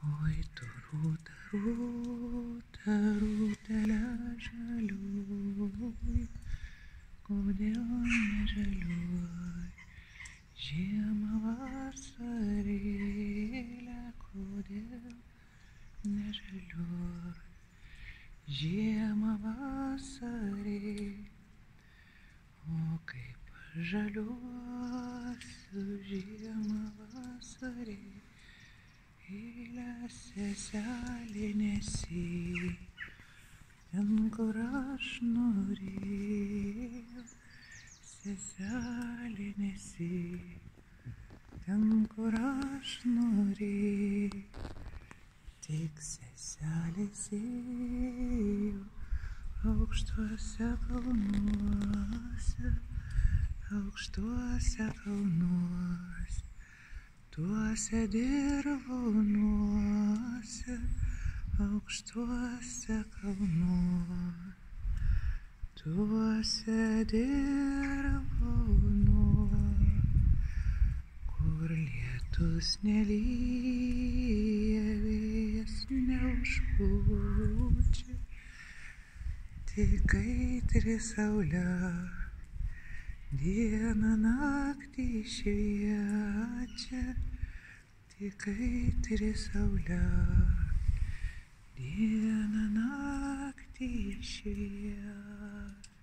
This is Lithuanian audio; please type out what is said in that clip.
Oi tu rūta, rūta, rūtele žaliuoji, kodėl nežaliuoji? Žiemą vasarėlę, kodėl nežaliuoji? Žiemą vasarėlę, o kaip žaliuosiu žiemą vasarėlę. Seselė nesi, ten kur aš norėjau. Seselė nesi, ten kur aš norėjau. Tik seselė sėjo aukštuose kalnuose, aukštuose kalnuose. Tuose dirvonuose, aukštuose kalnuose, tuose dirvonuose, kur lietus nelyja, vėjas neužpučia, tik kaitri saulė, dieną naktį šviečia, tik kaitri saulė, dieną naktį šviečia.